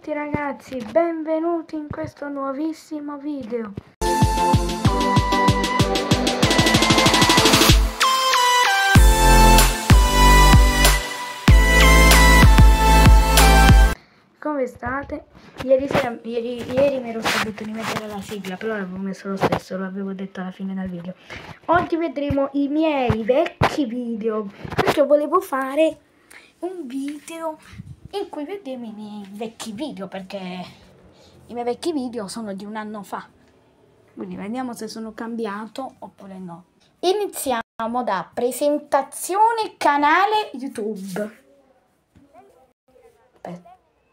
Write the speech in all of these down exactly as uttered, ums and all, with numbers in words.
tutti ragazzi, benvenuti in questo nuovissimo video. Come state? Ieri, sera, ieri, ieri mi ero scordato di mettere la sigla, però l'avevo messo lo stesso, l'avevo detto alla fine del video. Oggi vedremo i miei vecchi video, perché volevo fare un video in cui vedremo i miei vecchi video, perché i miei vecchi video sono di un anno fa. Quindi vediamo se sono cambiato oppure no. Iniziamo da presentazione canale YouTube. Aspetta.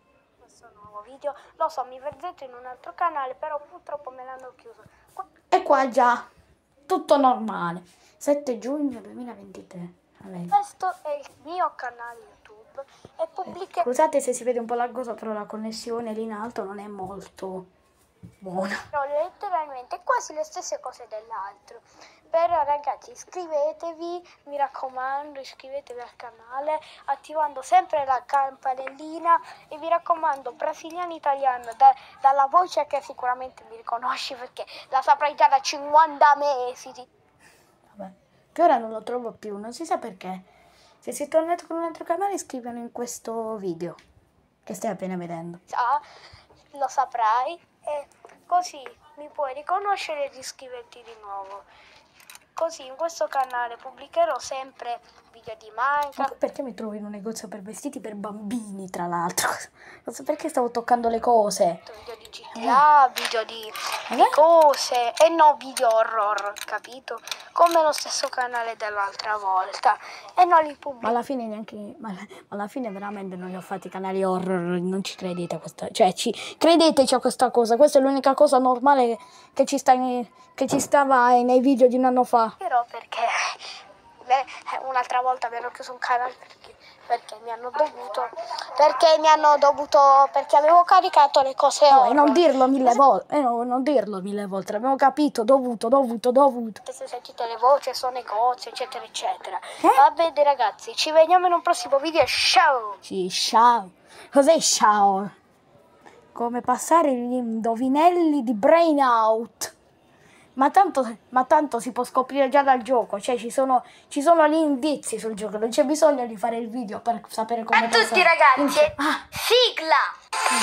Video. Lo so, mi vedete in un altro canale, però purtroppo me l'hanno chiuso. Qua... E qua già, tutto normale. sette giugno duemilaventitré. Vabbè. Questo è il mio canale YouTube e pubblicherò... Scusate se si vede un po' laggoso, però la connessione lì in alto non è molto buona. letteralmente quasi le stesse cose dell'altro. Però ragazzi, iscrivetevi, mi raccomando, iscrivetevi al canale attivando sempre la campanellina e vi raccomando, brasiliano italiano, da, dalla voce che sicuramente mi riconosci perché la saprai già da cinquanta mesi. Vabbè, che ora non lo trovo più, non si sa perché. Se sei tornato con un altro canale, iscrivano in questo video che stai appena vedendo. Già, lo saprai e così mi puoi riconoscere ed iscriverti di nuovo. Così in questo canale pubblicherò sempre video di Minecraft. Ma perché mi trovo in un negozio per vestiti per bambini, tra l'altro? Non so perché stavo toccando le cose. Video di G T A, eh. video di, eh? di cose e no video horror, capito? Come lo stesso canale dell'altra volta. E non li pubblico. Ma alla fine neanche. Ma alla fine veramente non li ho fatti canali horror, non ci credete a questa. Cioè, ci credeteci a questa cosa. Questa è l'unica cosa normale che ci sta in, che ci stava nei video di un anno fa. Però perché beh, un'altra volta mi hanno chiuso un canale perché, perché mi hanno dovuto perché mi hanno dovuto perché avevo caricato le cose no, horror. E non dirlo mille volte eh, no, non dirlo mille volte, l'abbiamo capito, dovuto, dovuto, dovuto. Se sentite le voci, sono negozi, eccetera, eccetera. Eh? Va bene ragazzi, ci vediamo in un prossimo video, ciao! Sì, ciao. Cos'è ciao? Come passare gli indovinelli di Brain Out. Ma tanto, ma tanto si può scoprire già dal gioco, cioè ci sono, ci sono gli indizi sul gioco, non c'è bisogno di fare il video per sapere come A tutti ragazzi, ah. sigla!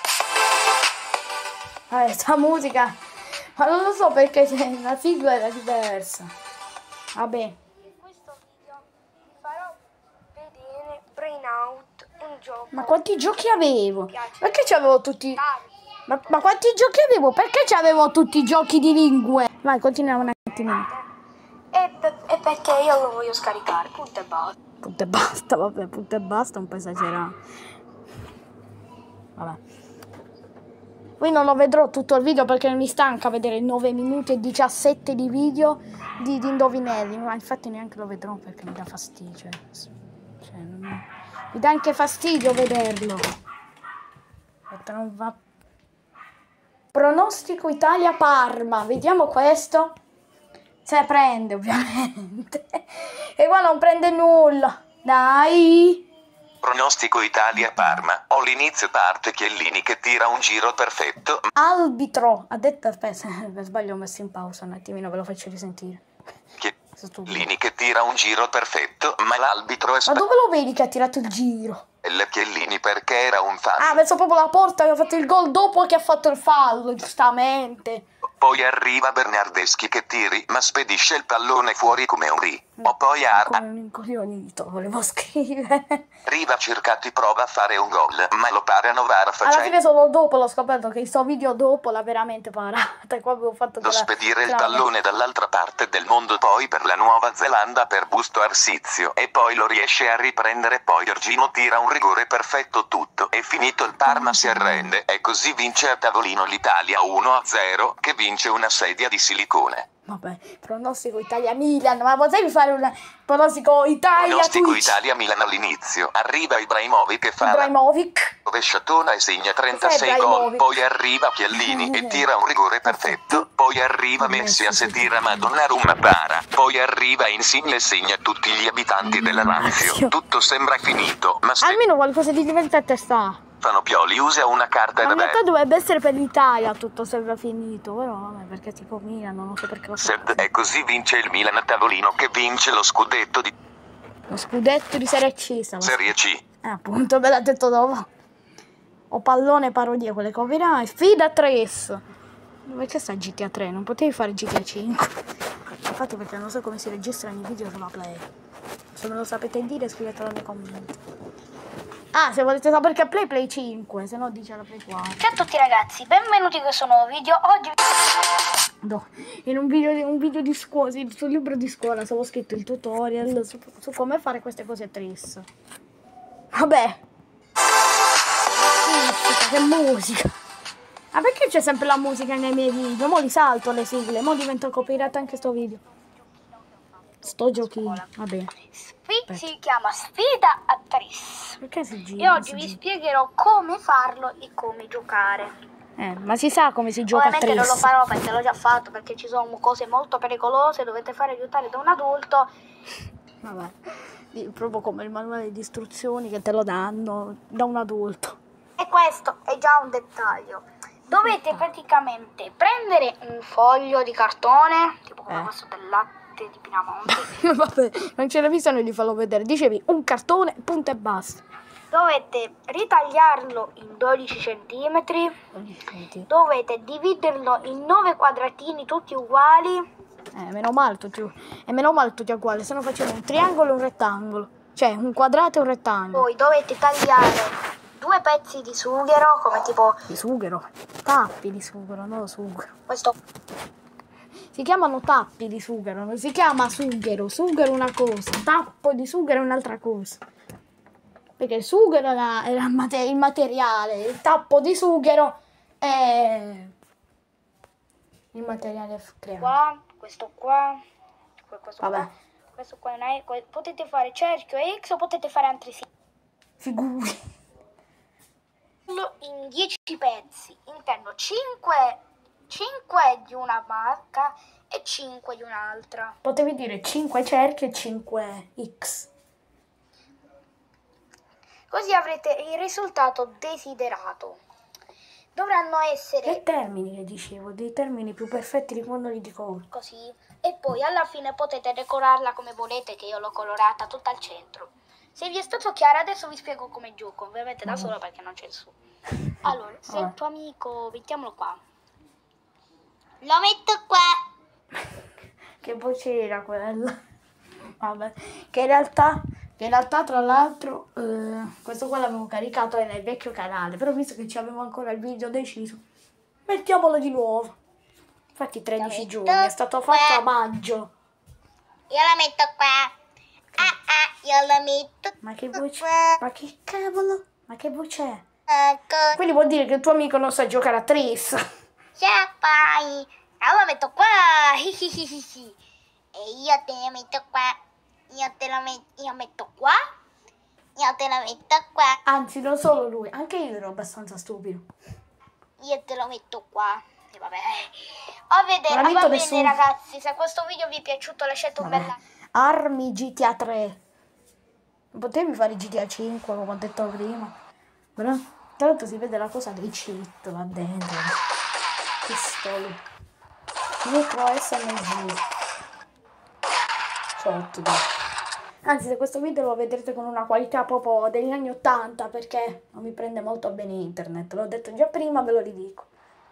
Vabbè, sta musica, ma non lo so perché la sigla era diversa. Vabbè. In questo video vi farò vedere Brain Out, un gioco. Ma quanti giochi avevo? Perché c'avevo tutti... Ma, ma quanti giochi avevo? Perché c'avevo tutti i giochi di lingue? Vai, continuiamo un attimino. E, pe e perché io lo voglio scaricare, punto e basta. Punto e basta, vabbè, punto e basta, un po' esagerato. Vabbè. Qui non lo vedrò tutto il video perché mi stanca vedere nove minuti e diciassette di video di, di indovinelli. Ma infatti neanche lo vedrò perché mi dà fastidio. Cioè, cioè, non mi... mi dà anche fastidio vederlo. Aspetta, non va... Pronostico Italia-Parma, vediamo questo. Se prende ovviamente. E qua non prende nulla. Dai. Pronostico Italia-Parma. Ho l'inizio parte Chiellini che tira un giro perfetto. Arbitro. Ha detto, aspetta, per sbaglio ho messo in pausa un attimino, ve lo faccio risentire. Chiellini che tira un giro perfetto, ma l'arbitro è Ma dove lo vedi che ha tirato il giro? Le Chiellini perché era un fallo. Ah, penso proprio la porta che ha fatto il gol dopo che ha fatto il fallo, giustamente. Poi arriva Bernardeschi che tiri, ma spedisce il pallone fuori come un ri. O poi Arma. Come un incoglionito, volevo scrivere. Riva Cercati prova a fare un gol, ma lo parano VAR facendo. Alla fine solo dopo l'ho scoperto che il suo video dopo l'ha veramente parata. Qua avevo fatto Lo della... spedire il della... pallone dall'altra parte del mondo, poi per la Nuova Zelanda per Busto Arsizio. E poi lo riesce a riprendere, poi Giorgino tira un rigore perfetto, tutto. E finito il Parma si arrende e così vince a tavolino l'Italia uno a zero, che vince una sedia di silicone. Vabbè, pronostico Italia-Milan, ma potevi fare un pronostico Italia Pronostico Twitch? Italia-Milan all'inizio. Arriva Ibrahimovic che fa Ibrahimovic. la rovesciatona e segna trentasei gol. Poi arriva Chiellini e tira un rigore perfetto. Poi arriva Messias e tira Donnarumma para. Poi arriva Insigne e segna tutti gli abitanti della Lazio. Tutto sembra finito, ma almeno qualcosa di divertente sta. Stefano Pioli usa una carta Ma da in realtà bere. dovrebbe essere per l'Italia, tutto sembra finito, però vabbè, perché tipo Milan, non so perché lo so. E così vince il Milan a tavolino che vince lo scudetto di Lo scudetto di Serie C, stava. Serie C. Eh, appunto, ve l'ha detto dopo. O pallone parodia, quelle copyright. Sfida Trace. Perché sta G T A tre? Non potevi fare G T A cinque. Infatti perché non so come si registrano i video sulla Play. Se me lo sapete dire scrivetelo nei commenti. Ah, se volete sapere che Play Play cinque, se no dice la Play quattro. Ciao a tutti ragazzi, benvenuti in questo nuovo video. Oggi No, in un video, un video di scuola, sul libro di scuola avevo scritto il tutorial su, su come fare queste cose triste. Vabbè. Musica, che musica. Ma perché c'è sempre la musica nei miei video? Mo li salto le sigle, mo diventa copyright anche sto video. Sto giochino, vabbè. Sfi- si chiama Sfida a Tris. Perché si gira? E oggi si vi gira? spiegherò come farlo e come giocare. Eh, ma si sa come si gioca a Ovviamente non lo Tris. farò perché l'ho già fatto, perché ci sono cose molto pericolose, dovete fare aiutare da un adulto. Vabbè, Di- proprio come il manuale di istruzioni che te lo danno da un adulto. E questo è già un dettaglio. Dovete praticamente prendere un foglio di cartone, tipo come Eh. questo del latte di Pinamonti. Vabbè, non ce l'hai visto, non gli fallo vedere. Dicevi un cartone, punto e basta. Dovete ritagliarlo in dodici centimetri. Dovete dividerlo in nove quadratini tutti uguali. Eh, meno male tutti, e meno male tutti uguali, se no facciamo un triangolo e un rettangolo. Cioè, un quadrato e un rettangolo. Poi dovete tagliare due pezzi di sughero, come tipo Di sughero. Tappi di sughero, non sughero. questo. Si chiamano tappi di sughero, non si chiama sughero. Sughero è una cosa, tappo di sughero è un'altra cosa. Perché il sughero è, la- è la mate- il materiale, il tappo di sughero è il materiale f- creato. Qua, questo qua, que- questo Vabbè. qua, questo qua è una- que- potete fare cerchio e X o potete fare altri sì. Figuri. In dieci pezzi, intendo cinque, cinque di una marca e cinque di un'altra. Potevi dire cinque cerchi e cinque X. Così avrete il risultato desiderato. Dovranno essere Che termini che dicevo? Dei termini più perfetti di quando li dico. così e poi alla fine potete decorarla come volete, che io l'ho colorata tutta al centro. Se vi è stato chiaro adesso vi spiego come gioco, ovviamente da sola perché non c'è il suo. Allora, se Vabbè. il tuo amico, mettiamolo qua, lo metto qua. Che voce era quella? Vabbè. Che in realtà, che in realtà tra l'altro, eh, questo qua l'avevo caricato nel vecchio canale, però visto che ci avevo ancora il video deciso, mettiamolo di nuovo. Infatti tredici Lo giorni, metto è stato fatto a qua. maggio. Io la metto qua. Ah ah, io la metto Ma che voce? qua. Ma che cavolo? Ma che voce è? Ecco, Quindi vuol dire che il tuo amico non sa giocare a Tris. ciao poi. Io la metto qua. E io te la metto qua. Io te la metto, io metto qua. Io te la metto qua. Anzi, non solo lui, anche io ero abbastanza stupido. Io te lo metto qua. E vabbè. A vedere, Non l'ha va vinto bene nessuno. ragazzi, se questo video vi è piaciuto lasciate un bel Vabbè. like. Armi G T A tre. Non potevi fare G T A cinque come ho detto prima. Però tra l'altro si vede la cosa dei cheat là dentro. Pistole. Micro S M G. Sotto. Anzi, se questo video lo vedrete con una qualità proprio degli anni ottanta, perché non mi prende molto bene internet. L'ho detto già prima, ve lo ridico.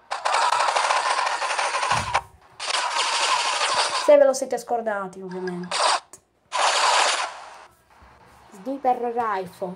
Se ve lo siete scordati, ovviamente. Sniper Rifle.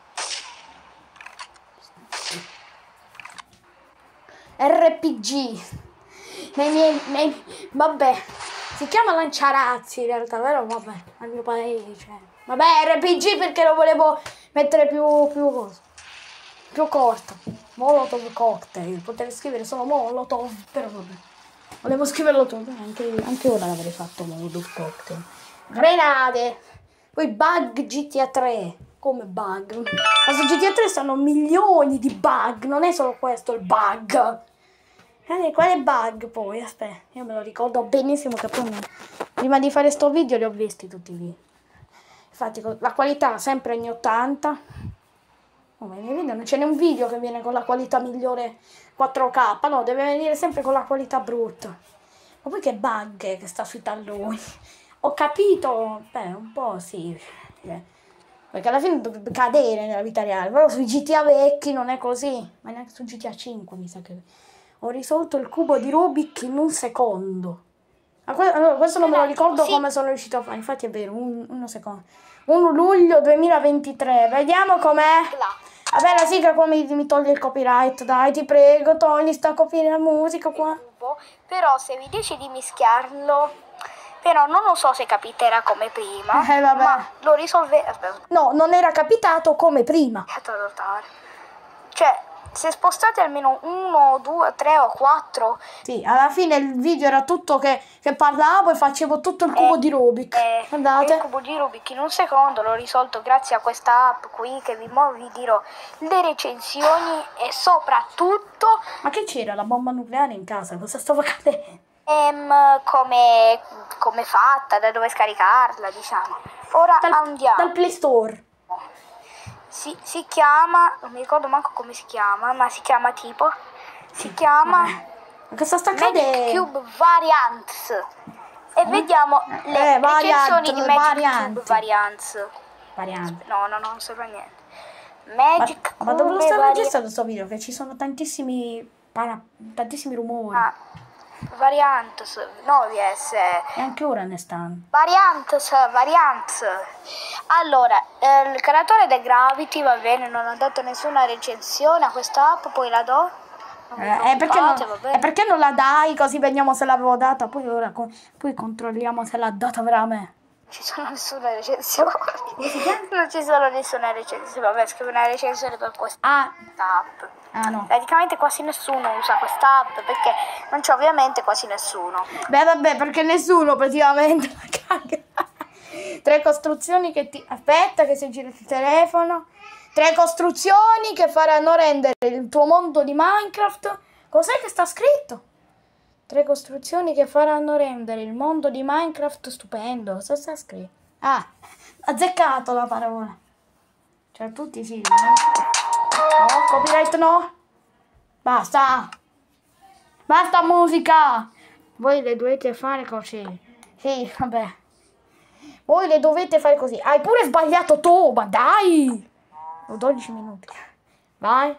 R P G. Nei miei, nei, vabbè, si chiama lanciarazzi in realtà, però vabbè, al mio paese, cioè. Vabbè, R P G perché lo volevo mettere più, più cosa, più corto. Molotov cocktail, potevo scrivere solo Molotov, però vabbè. Volevo scriverlo tutto, anche, anche ora l'avrei fatto Molotov cocktail. Grenade. Poi bug G T A tre. Come bug? Ma su G T A tre stanno milioni di bug, non è solo questo il bug. Eh, quale bug poi? Aspetta, io me lo ricordo benissimo che poi mi- prima di fare sto video li ho visti tutti lì. Infatti con la qualità sempre anni ottanta. Oh, ma nei video non ce n'è un video che viene con la qualità migliore quattro K, no, deve venire sempre con la qualità brutta. Ma poi che bug che sta sui talloni. Ho capito, beh, un po' sì. Perché alla fine dovrebbe cadere nella vita reale, però sui G T A vecchi non è così. Ma neanche su G T A cinque mi sa che... Ho risolto il cubo di Rubik in un secondo. Allora, questo non me lo ricordo sì. Come sono riuscito a fare. Infatti è vero, un, uno secondo. primo luglio duemilaventitré. Vediamo com'è. Vabbè, la sigla qua mi, mi toglie il copyright. Dai, ti prego, togli sta copia musica qua. Però se vi dici di mischiarlo, però non lo so se capiterà come prima. Eh, vabbè. Ma lo risolve. Aspetta. No, non era capitato come prima. Cioè, se spostate almeno uno, due, tre o quattro. Sì, alla fine il video era tutto che, che parlavo e facevo tutto il cubo eh, di Rubik. Eh, Guardate. Il cubo di Rubik in un secondo l'ho risolto grazie a questa app qui che vi, mo vi dirò le recensioni e soprattutto... Ma che c'era? La bomba nucleare in casa? Cosa stava accadendo? Ehm, come, come fatta, da dove scaricarla, diciamo. Ora dal, andiamo. Dal Play Store. Si, si chiama, non mi ricordo manco come si chiama, ma si chiama tipo, si chiama Ma cosa sta accadendo? Magic Cube Variants. E eh? vediamo le eh, recensioni di Magic varianti. Cube Variants. Varianti. No, no, no, non serve a niente. Magic ma, ma dove lo stai registrando questo video? Che ci sono tantissimi, para, tantissimi rumori. Ah. Variants, no V S. E anche ora ne stanno. Variants, variants. Allora, eh, il creatore di Gravity, va bene, non ha dato nessuna recensione a questa app, poi la do. Eh, perché non, è perché non la dai, così vediamo se l'avevo data, poi ora poi controlliamo se l'ha data veramente. Non ci sono nessuna recensione. Non ci sono nessuna recensione. Vabbè, scrivo una recensione per questa ah. app. Ah no. Praticamente quasi nessuno usa questa app perché non c'è ovviamente quasi nessuno. Beh vabbè, perché nessuno praticamente la caga. Tre costruzioni che ti... Aspetta che si gira il telefono. Tre costruzioni che faranno rendere il tuo mondo di Minecraft. Cos'è che sta scritto? Tre costruzioni che faranno rendere il mondo di Minecraft stupendo. Cosa sta scritto? Ah, azzeccato la parola. Cioè tutti sì. No, copyright no. Basta. Basta musica. Voi le dovete fare così. Sì, vabbè. Voi le dovete fare così. Hai pure sbagliato tu, ma dai. Ho dodici minuti. Vai.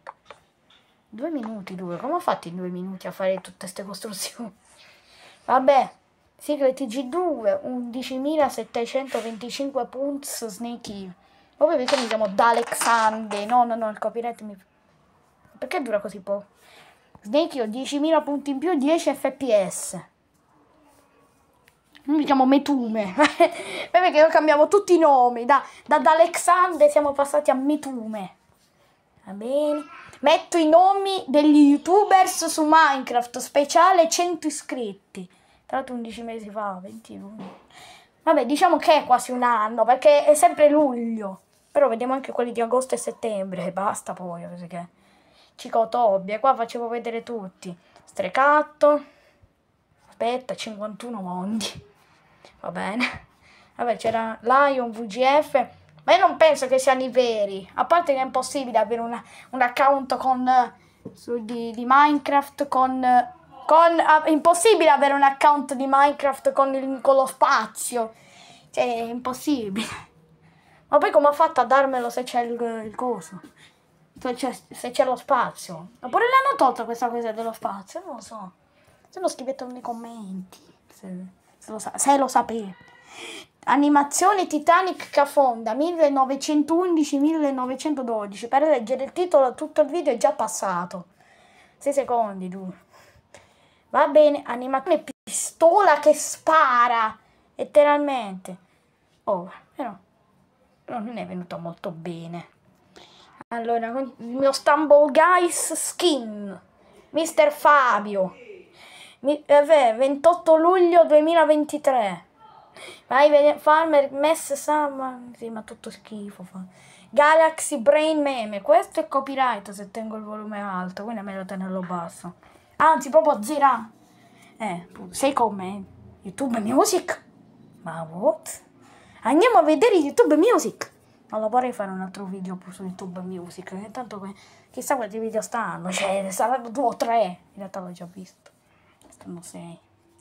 Due minuti, due. Come ho fatto in due minuti a fare tutte queste costruzioni? Vabbè. Sigla T G due, undicimilasettecentoventicinque punts Snake Eve. Poi perché mi chiamo D'Alexande? No, no, no, il copyright mi... Perché dura così poco? Snake Eve, diecimila punti in più, dieci F P S. Mi chiamo Metume. Perché io cambiamo tutti i nomi. Da, da D'Alexande siamo passati a Metume. Va bene. Metto i nomi degli youtubers su Minecraft, speciale cento iscritti. Tra l'altro undici mesi fa, ventuno. Vabbè, diciamo che è quasi un anno, perché è sempre luglio. Però vediamo anche quelli di agosto e settembre. E basta poi, perché... Cicotobbia, qua facevo vedere tutti. Strecatto. Aspetta, cinquantuno mondi. Va bene. Vabbè, c'era Lion, V G F... Ma io non penso che siano i veri. A parte che è impossibile avere una, un account con, su, di, di Minecraft con... con è impossibile avere un account di Minecraft con, il, con lo spazio. Cioè, è impossibile. Ma poi come ha fatto a darmelo se c'è il, il coso? Cioè, se c'è lo spazio. Oppure l'hanno tolta questa cosa dello spazio? Non lo so. Se lo scrivete nei commenti. Se, se, lo, se lo sapete. Animazione Titanic che affonda millenovecentoundici millenovecentododici. Per leggere il titolo tutto il video è già passato. sei secondi due. Va bene, animazione pistola che spara letteralmente. Oh, però, però non è venuto molto bene. Allora, il mio Stumble Guys skin mister Fabio Mi, eh, ventotto luglio duemilaventitré. Vai, Farmer, Mess, Summer, sì, ma tutto schifo fa. Galaxy Brain Meme, questo è copyright se tengo il volume alto, quindi è meglio tenerlo basso. Anzi, proprio a zero. Eh, sei commenti. YouTube Music? Ma what? Andiamo a vedere YouTube Music. Allora vorrei fare un altro video su YouTube Music. Intanto que- chissà quanti video stanno. Cioè, saranno due o tre. In realtà l'ho già visto. Stanno sei.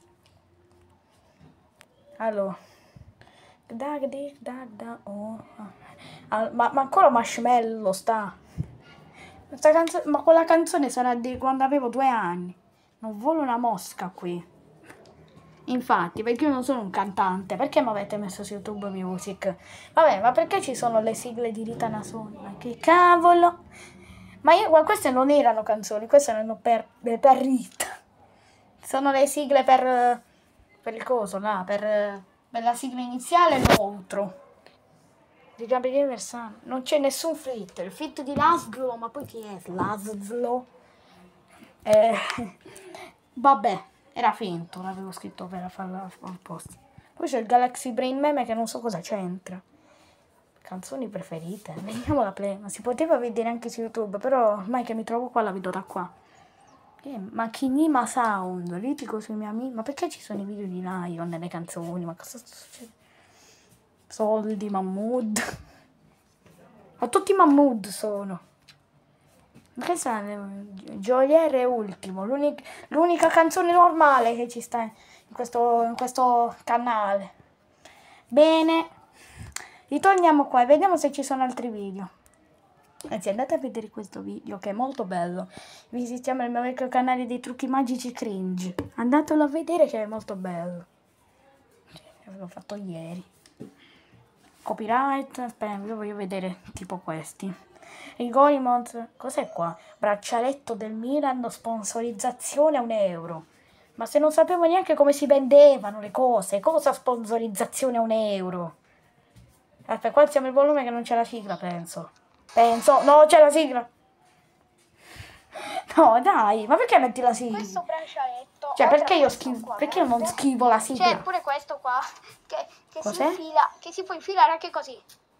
Allora. Da, da, da, oh. Ah, ma, ma ancora Marshmello sta. Questa canzo- ma quella canzone sarà di quando avevo due anni. Non vuole una mosca qui. Infatti, perché io non sono un cantante, perché mi avete messo su YouTube Music? Vabbè, ma perché ci sono le sigle di Rita Nasoni? Ma che cavolo! Ma io, ma queste non erano canzoni, queste erano per, per Rita. Sono le sigle per, per il coso, là, per, per la sigla iniziale e l'altro. Di Gabriele Versano. Non c'è nessun fit. Il fit di Laszlo, ma poi chi è Laszlo? Eh, vabbè. Era finto, l'avevo scritto per farla apposta. Poi c'è il Galaxy Brain Meme che non so cosa c'entra. Canzoni preferite. Vediamo la play. Ma si poteva vedere anche su YouTube, però ormai che mi trovo qua la vedo da qua. Eh, Machinima Sound, litigo sui miei amici. Ma perché ci sono i video di Lion nelle canzoni? Ma cosa sta succedendo? Soldi, Mahmood. Ma tutti Mahmood sono. Che sono? Gioiere Ultimo, l'unica, l'unica canzone normale che ci sta in questo, in questo canale. Bene, ritorniamo qua e vediamo se ci sono altri video. Anzi, andate a vedere questo video che è molto bello. Visitiamo il mio vecchio canale dei trucchi magici cringe. Andatelo a vedere che è molto bello. L'ho fatto ieri. Copyright, aspetta, io voglio vedere tipo questi. Rigorimont, cos'è qua? Braccialetto del Milan, sponsorizzazione a un euro. Ma se non sapevo neanche come si vendevano le cose, cosa sponsorizzazione a un euro? Aspetta, qua alziamo il volume che non c'è la sigla, penso. Penso, no, c'è la sigla. No, dai, ma perché metti la sigla? Questo braccialetto. Cioè, perché io schivo, perché io non scrivo la sigla? C'è pure questo qua che, che si Cos'è? infila, che si può infilare anche così.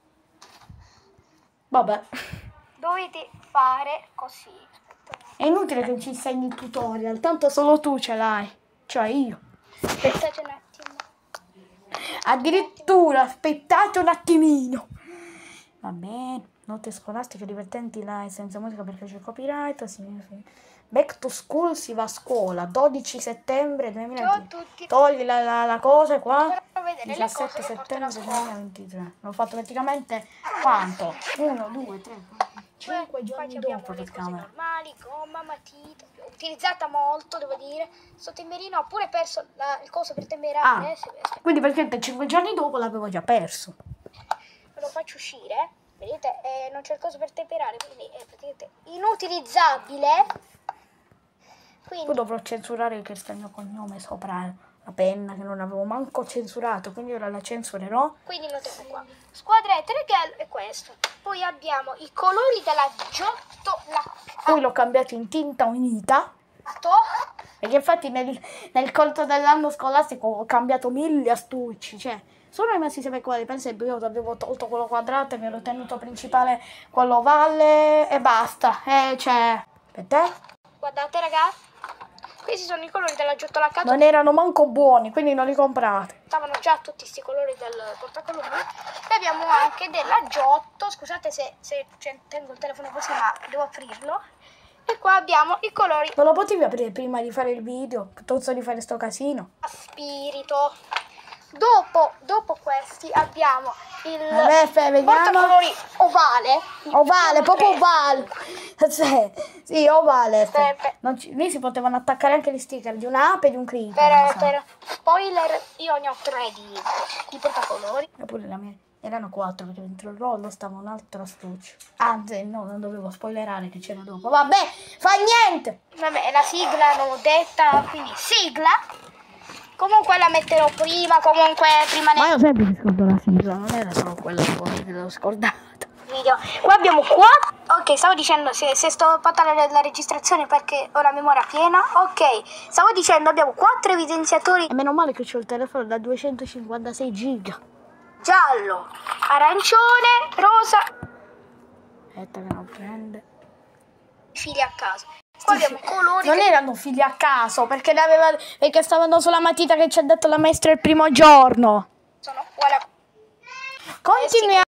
Vabbè. Dovete fare così. È inutile che ci insegni il tutorial, tanto solo tu ce l'hai. Cioè io. Aspettate un attimo. Addirittura, aspettate un attimino. Va bene. Note scolastiche divertenti live senza musica perché c'è copyright. Sì, sì. Back to school, si va a scuola. dodici settembre duemilaventi. Ciao a tutti. Togli la, la, la cosa qua. Farò vedere le diciassette cose che porto alla settembre scuola. duemilaventitré. L'ho fatto praticamente quanto? uno, due, tre, cinque Poi giorni ci dopo abbiamo le cose praticamente. normali, gomma, matita, utilizzata molto, devo dire. Sto temperino ho pure perso la- il coso per temperare. Ah, eh, se- se- quindi perché cinque giorni dopo l'avevo già perso. Ve lo faccio uscire. Vedete, eh, non c'è il coso per temperare, quindi è praticamente inutilizzabile. Quindi Poi dovrò censurare che sta il mio cognome sopra la penna che non avevo manco censurato, quindi ora la censurerò. Quindi lo tengo qua. Squadrette Regal è questo. Poi abbiamo i colori della giotto Poi l'ho cambiato in tinta unita, laccato. perché infatti nel, nel corso dell'anno scolastico ho cambiato mille astucci, cioè sono rimasti sempre quelli. Per esempio io avevo tolto quello quadrato e mi ero tenuto principale quello valle e basta. E cioè, per te? Guardate ragazzi, questi sono i colori della giotto laccato. Non erano manco buoni, quindi non li comprate. Stavano già tutti questi colori del portacolori. E abbiamo anche della giotto. Scusate se, se cioè, tengo il telefono così, ma devo aprirlo. E qua abbiamo i colori Non lo potevi aprire prima di fare il video, piuttosto di fare sto casino? a spirito. Dopo, dopo questi abbiamo il Vabbè, fe- vediamo. portacolori ovale. Ovale, proprio Tre. ovale. Sì, sì, ovale. Per- per- Non ci- lì si potevano attaccare anche gli sticker di un'ape e di un creeper. mi Per, sa. per spoiler, io ne ho tre di, di portacolori. Eppure la mia erano quattro perché dentro il rollo stava un altro astuccio. Anzi, no, non dovevo spoilerare che c'era dopo. Vabbè, fa niente. Vabbè, la sigla l'ho detta, quindi sigla. Comunque la metterò prima, comunque prima nel io sempre mi scordo la sigla, non era solo quella che l'ho scordata. video. Qua abbiamo qua. Ok, stavo dicendo se, se sto fatta la, la registrazione perché ho la memoria piena. Ok, stavo dicendo abbiamo quattro evidenziatori E meno male che c'ho il telefono da duecentocinquantasei giga. giallo, arancione, rosa, Aspetta che non prende. fili a caso. Qua abbiamo i colori. Non che- erano figli a caso, perché, ne aveva, perché stavano sulla matita che ci ha detto la maestra il primo giorno. sono uguali a Continuiamo.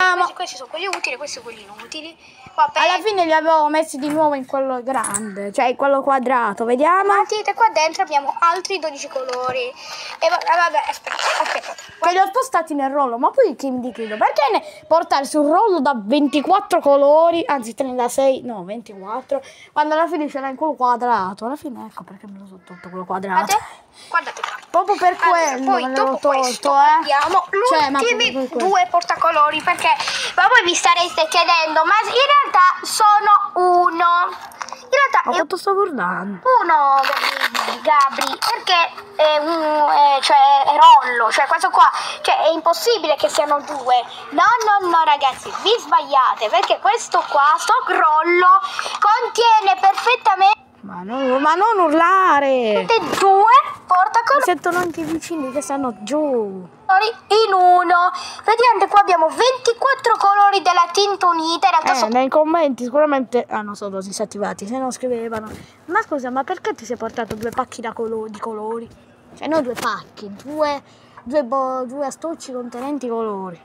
Vediamo. Questi, questi sono quelli utili, questi sono quelli inutili. Vabbè. Alla fine li avevo messi di nuovo in quello grande, cioè in quello quadrato, vediamo. Matite, qua dentro abbiamo altri dodici colori. E va- vabbè, aspetta, aspetta. Che li ho spostati nel rollo, ma poi che mi dico io? Perché ne portare sul rollo da ventiquattro colori, anzi trentasei, no ventiquattro, quando alla fine c'era in quello quadrato. Alla fine ecco perché me lo sono tolto quello quadrato. Guardate, guardate qua. Proprio per Allora, quello poi me dopo l'avevo questo tolto, eh. abbiamo Cioè, ma l'ultimi proprio per quello. due portacolori, perché ma voi vi stareste chiedendo, ma in realtà sono uno. In realtà Ma è quanto sto guardando? uno, Gabri, Gabri, perché è un è, cioè è rollo, cioè questo qua, cioè è impossibile che siano due. No, no, no ragazzi, vi sbagliate, perché questo qua, sto rollo, contiene perfettamente Ma non, ma non urlare! due Mi portacolori sentono anche i vicini che stanno giù. in uno. Praticamente qua abbiamo ventiquattro colori della tinta unita, in realtà Eh, sono nei commenti sicuramente ah non sono disattivati, se no scrivevano. Ma scusa, ma perché ti sei portato due pacchi da colo- di colori? Cioè non due pacchi, due, due, bo- due astucci contenenti colori.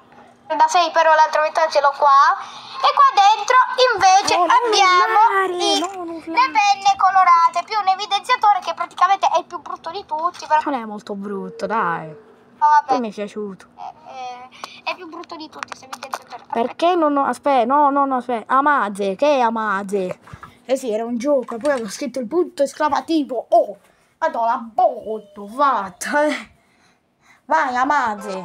da sei, però l'altra metà ce l'ho qua. E qua dentro invece Oh, non abbiamo urlare, i- non urlare. le penne colorate, più un evidenziatore che praticamente è il più brutto di tutti, però Non è molto brutto, dai. vabbè, Poi mi è piaciuto. è, è- è più brutto di tutti questo evidenziatore. Perché non ho... Aspetta, no, no, no, aspetta. Amaze, che è Amaze? Eh sì, era un gioco, poi avevo scritto il punto esclamativo. Oh, madonna, botto, fatta, eh. Vai, Amaze.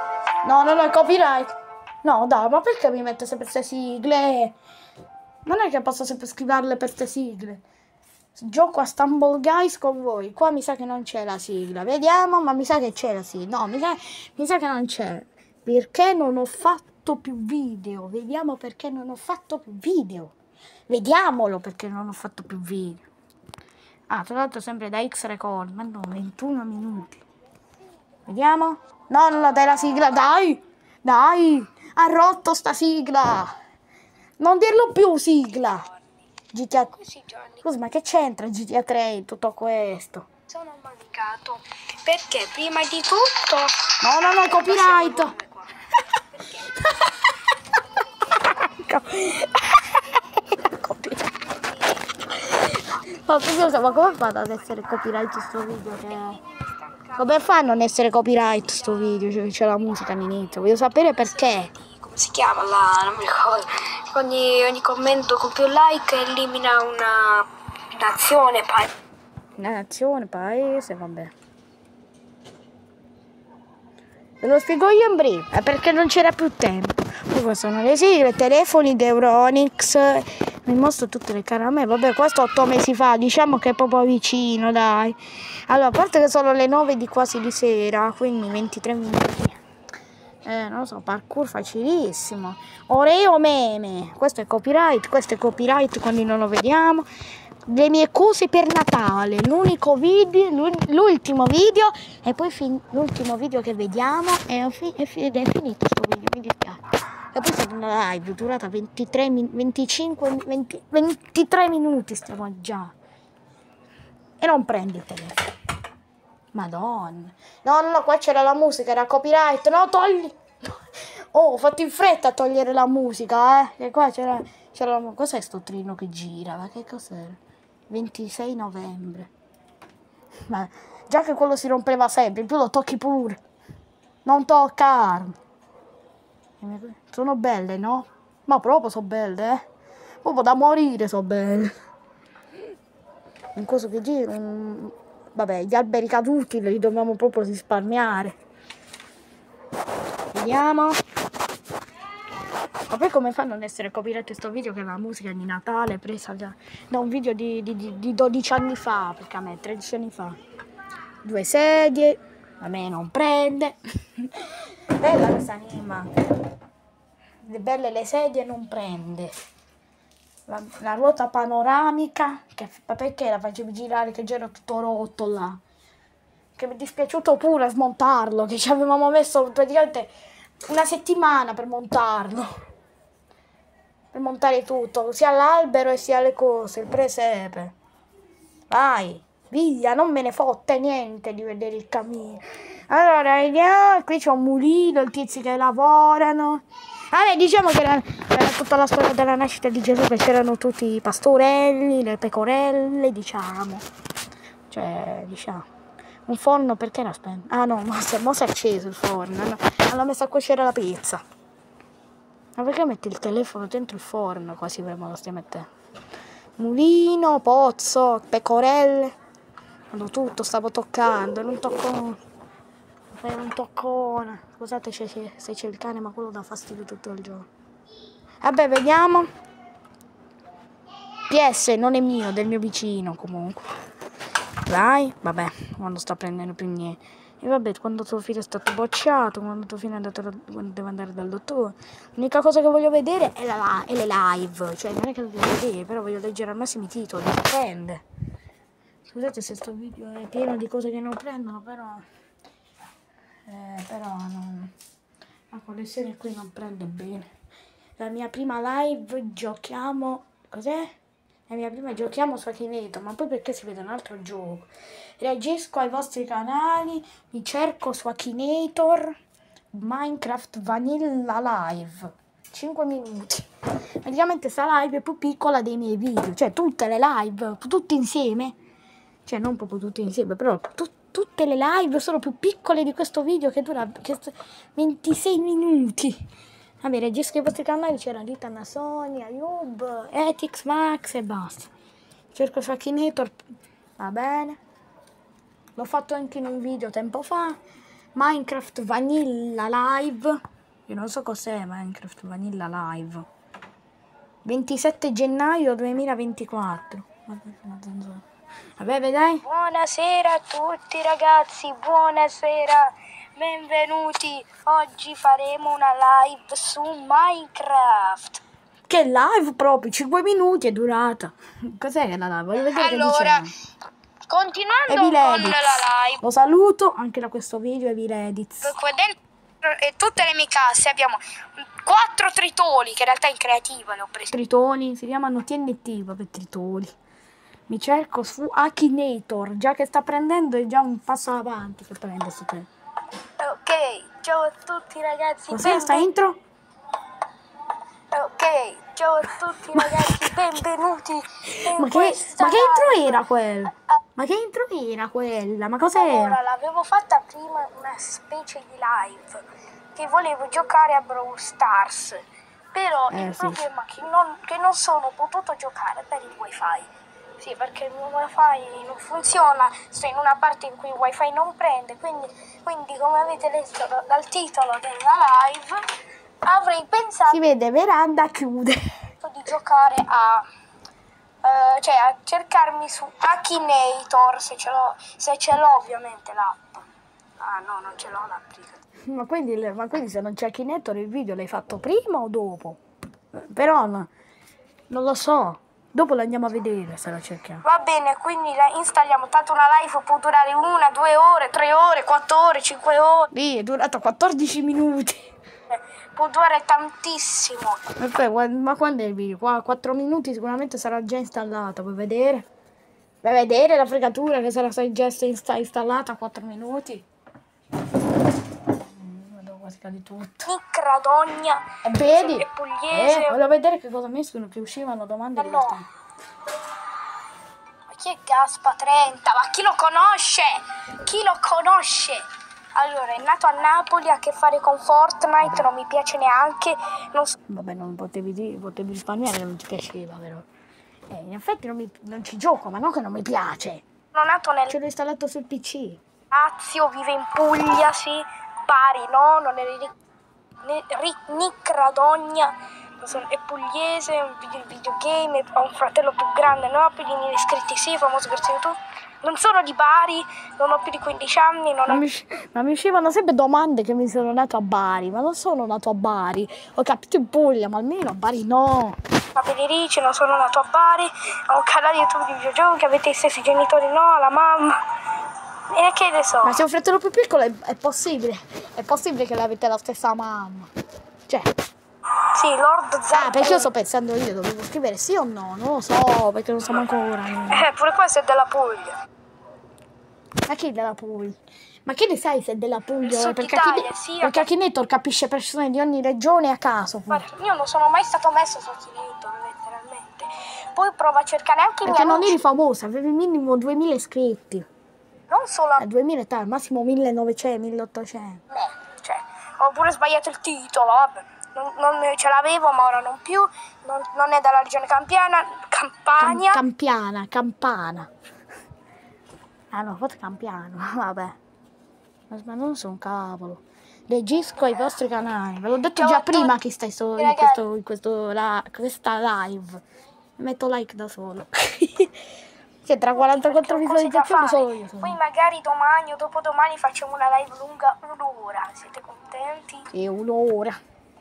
No, non ho il copyright. No, dai, ma perché mi mette sempre queste sigle? Non è che posso sempre scriverle per queste sigle. Gioco a Stumble Guys con voi. Qua mi sa che non c'è la sigla. Vediamo, ma mi sa che c'è la sigla. No, mi sa, mi sa che non c'è. Perché non ho fatto più video. Vediamo perché non ho fatto più video. Vediamolo perché non ho fatto più video. Ah, tra l'altro sempre da X Record. Ma no, ventuno minuti. Vediamo. No, no, no, dai la sigla, dai. Dai. Ha rotto sta sigla. Non dirlo più sigla. G T A. Così Gianni, Scusa, ma che c'entra G T A tre in tutto questo? sono mancato perché prima di tutto No, no, no, copyright. Copyright. Ma scusa, ma come fa ad essere copyright sto video? Che... Come fa a non essere copyright sto video? Cioè, c'è la musica all'inizio. Voglio sapere perché. come si chiama là, non mi ricordo. Ogni, ogni commento con più like elimina una nazione, pa- Una nazione, paese, vabbè. Ve lo spiego io in breve, è perché non c'era più tempo. Poi sono le sigle, telefoni di Euronics. Vi mostro tutte le caramelle. Vabbè, questo otto mesi fa, diciamo che è proprio vicino, dai. Allora, a parte che sono le nove di quasi di sera, quindi ventitré minuti. Eh, non lo so, parkour facilissimo. Oreo meme. Questo è copyright, questo è copyright quando non lo vediamo. Le mie cose per Natale, l'unico video, l'ultimo video e poi fin- l'ultimo video che vediamo è, fi- è, fi- ed è finito sto video, mi dispiace. E poi è stata una live durata ventitré, min- venticinque, venti, ventitré minuti stiamo già. E non prendi il telefono. Madonna. No, no, no, qua c'era la musica, era copyright. No, togli. Oh, ho fatto in fretta a togliere la musica, eh. E qua c'era, c'era la... Cos'è sto treno che gira? Ma che cos'era? ventisei novembre. Ma già che quello si rompeva sempre, in più lo tocchi pure. Non toccarmi. Sono belle, no? Ma proprio sono belle, eh. Proprio da morire sono belle. Un coso che gira, un... Vabbè, gli alberi caduti li dobbiamo proprio risparmiare. Vediamo. Ma poi come fa a non essere copyright questo video che la musica è di Natale presa da, da un video di, di, di, di dodici anni fa, perché a me tredici anni fa. Due sedie, a me non prende. Bella questa anima. Le belle le sedie non prende. La, la ruota panoramica, che perché la facevi girare che c'era tutto rotto là. Che mi è dispiaciuto pure smontarlo, che ci avevamo messo praticamente una settimana per montarlo. Per montare tutto, sia l'albero e sia le cose, il presepe. Vai, via, non me ne fotte niente di vedere il cammino. Allora, vediamo, qui c'è un mulino, i tizi che lavorano. Vabbè, diciamo che era, era tutta la storia della nascita di Gesù, che c'erano tutti i pastorelli, le pecorelle, diciamo. Cioè, diciamo. Un forno perché era spento? Ah no, ma si è acceso il forno. Hanno, hanno messo a cuocere la pizza. Ma perché metti il telefono dentro il forno? Quasi prima lo stai mettendo. Mulino, pozzo, pecorelle. Hanno tutto, stavo toccando, non tocco. Fai un toccone. Scusate se c'è il cane, ma quello dà fastidio tutto il giorno. Vabbè, vediamo. P S non è mio, del mio vicino comunque. Dai, vabbè, non sta prendendo più niente. E vabbè, quando tuo figlio è stato bocciato, quando tuo figlio è andato, quando deve andare dal dottore. L'unica cosa che voglio vedere è, la, è le live. Cioè, non è che lo devo vedere, però voglio leggere al massimo i titoli. Dipende. Scusate se sto video è pieno di cose che non prendono, però... Eh, però non... la connessione qui non prende bene. La mia prima live giochiamo... Cos'è? La mia prima giochiamo su Akinator, ma poi perché si vede un altro gioco? Reagisco ai vostri canali, mi cerco su Akinator, Minecraft Vanilla Live. cinque minuti. Praticamente sta live è più piccola dei miei video, cioè tutte le live, tutte insieme. Cioè non proprio tutte insieme, però tutte. Tutte le live sono più piccole di questo video che dura che ventisei minuti. Vabbè, regisco i vostri canali, c'era Rita Nasoni, Ayub, Etix, Max e basta. Cerco su Akinator, va bene. L'ho fatto anche in un video tempo fa. Minecraft Vanilla Live. Io non so cos'è Minecraft Vanilla Live. ventisette gennaio duemilaventiquattro. Vabbè, dai. Buonasera a tutti ragazzi, buonasera, benvenuti. Oggi faremo una live su Minecraft. Che live proprio, cinque minuti è durata. Cos'è che la live? Voglio vedere allora, che diciamo. Continuando con la live. Lo saluto anche da questo video, Evileditz. Qua dentro e tutte le mie casse abbiamo quattro tritoni, che in realtà in creativa le ho prese. Tritoni, si chiamano T N T, vabbè, tritoni. Mi cerco su Akinator, già che sta prendendo è già un passo avanti che prende su te. Ok, ciao a tutti ragazzi. Cos'è sta intro? Ok, ciao a tutti ragazzi, benvenuti in ma, che, ma che intro era quella? Ma che intro era quella? Ma cos'era? Allora, l'avevo fatta prima una specie di live, che volevo giocare a Brawl Stars, però eh, il sì. problema è che non, che non sono potuto giocare per il wifi. Sì, perché il mio wifi non funziona, sto in una parte in cui il wifi non prende, quindi, quindi come avete letto dal titolo della live, avrei pensato si vede veranda chiude di giocare a, uh, cioè a cercarmi su Akinator, se ce l'ho, se ce l'ho ovviamente l'app. Ah no, non ce l'ho l'applicazione. Ma quindi, ma quindi se non c'è Akinator il video l'hai fatto prima o dopo? Però no, non lo so. Dopo lo andiamo a vedere se la cerchiamo. Va bene, quindi la installiamo. Tanto una live può durare una, due ore, tre ore, quattro ore, cinque ore. Lì è durato quattordici minuti. Può durare tantissimo. Okay, ma quando è il video? Qua quattro minuti sicuramente sarà già installata. Vuoi vedere? Vuoi vedere la fregatura che sarà già insta installata a quattro minuti? Vedo quasi cade tutto. Nicradogna. E vedi? E pugliese. Eh, voglio vedere che cosa mescono, che uscivano domande. No. Ma chi è Gaspa trenta? Ma chi lo conosce? Chi lo conosce? Allora, è nato a Napoli, ha a che fare con Fortnite, non mi piace neanche. Non so. Vabbè, non potevi dire, potevi risparmiare che non ti piaceva, però. Eh, in effetti non, mi, non ci gioco, ma non che non mi piace. Sono nato nel... Ce l'ho installato sul P C. Lazio, vive in Puglia, sì. Bari, no, non è Nicradogna, è pugliese, è un video, videogame, ha un fratello più grande, no, più di mille iscritti, sì, famoso per YouTube. Non sono di Bari, non ho più di quindici anni, non ma, ho... mi, ma mi uscivano sempre domande che mi sono nato a Bari, ma non sono nato a Bari, ho capito in Puglia, ma almeno a Bari no. A Pederici, non sono nato a Bari, ho un canale YouTube di videogiochi, avete i stessi genitori, no, la mamma. E che ne so. Ma se un fratello più piccolo è, è possibile, è possibile che l'avete la stessa mamma. Cioè. Sì, Lord Zap. Ah, perché io sto pensando io, dovevo scrivere sì o no, non lo so, perché non so ancora. Eh, pure questo è della Puglia. Ma chi è della Puglia? Ma che ne sai se è della Puglia? Sud Perché, Italia, Akine- sì, perché Akinator capisce persone di ogni regione a caso. Guarda, io non sono mai stato messo su Akinator, letteralmente. Poi prova a cercare anche i Perché miei non amici. eri famosa, avevi minimo duemila iscritti. Non solo a Eh, duemila tal, massimo millenovecento, milleottocento. me, cioè, ho pure sbagliato il titolo, vabbè. Non, non ce l'avevo, ma ora non più. Non, non è dalla regione Campiana, Cam- Campania. Campiana, Campana. Ah no, forse Campiano, vabbè. Ma non so un cavolo. Reagisco ai vostri canali. Ve l'ho detto Ciao già a prima tutti, che stai so- in, ragazzi. questo, in questo la- questa live. Metto like da solo. Cioè, tra quarantaquattro Perché ho cose da visualizzazioni fare. solo io sono. Poi magari domani o dopodomani facciamo una live lunga un'ora. Siete contenti? Sì, un'ora.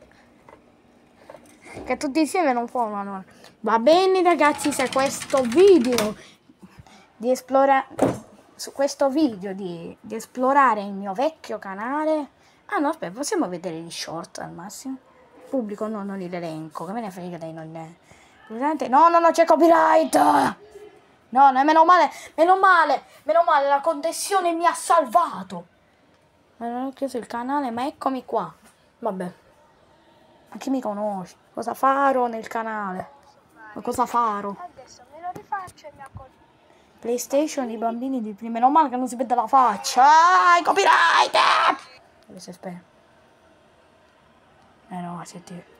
Che tutti insieme non fa un'ora. Va bene ragazzi, se questo video di esplorare su questo video di, di esplorare il mio vecchio canale. Ah no, aspetta, possiamo vedere gli short al massimo. Pubblico no, non li elenco, che me ne frega dei non ne. Scusate, no, no, no, c'è copyright. No, no, meno male, meno male, meno male, la connessione mi ha salvato. Ma non ho chiuso il canale, ma eccomi qua. Vabbè. Ma chi mi conosce? Cosa farò nel canale? Ma cosa farò? Adesso me lo rifaccio e mi accorgo. PlayStation, i bambini di prima. Meno male che non si vede la faccia. Ah, i copyright! Dove si spera? Eh no, senti.